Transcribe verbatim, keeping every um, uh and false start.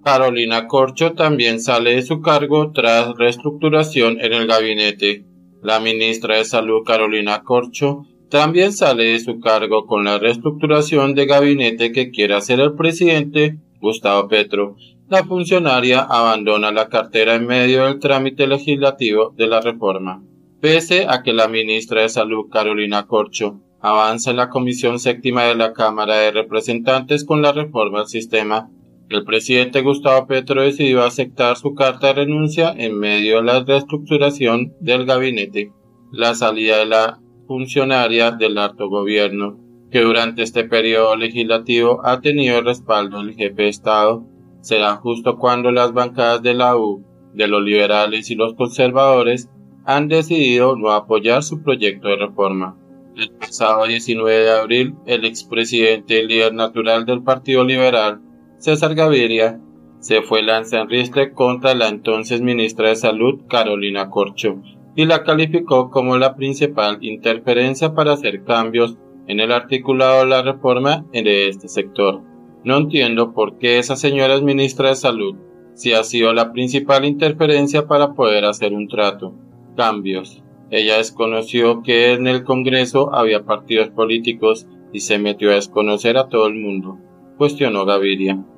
Carolina Corcho también sale de su cargo tras reestructuración en el gabinete. La ministra de Salud Carolina Corcho también sale de su cargo con la reestructuración de gabinete que quiere hacer el presidente Gustavo Petro. La funcionaria abandona la cartera en medio del trámite legislativo de la reforma. Pese a que la ministra de Salud Carolina Corcho avanza en la Comisión Séptima de la Cámara de Representantes con la reforma al sistema, el presidente Gustavo Petro decidió aceptar su carta de renuncia en medio de la reestructuración del gabinete. La salida de la funcionaria del alto gobierno, que durante este periodo legislativo ha tenido el respaldo del jefe de Estado, será justo cuando las bancadas de la U, de los liberales y los conservadores han decidido no apoyar su proyecto de reforma. El pasado diecinueve de abril, el expresidente y líder natural del Partido Liberal, César Gaviria, se fue lanza en ristre contra la entonces ministra de Salud, Carolina Corcho, y la calificó como la principal interferencia para hacer cambios en el articulado de la reforma de este sector. No entiendo por qué esa señora es ministra de Salud, si ha sido la principal interferencia para poder hacer un trato. Cambios. Ella desconoció que en el Congreso había partidos políticos y se metió a desconocer a todo el mundo, cuestionó Gaviria.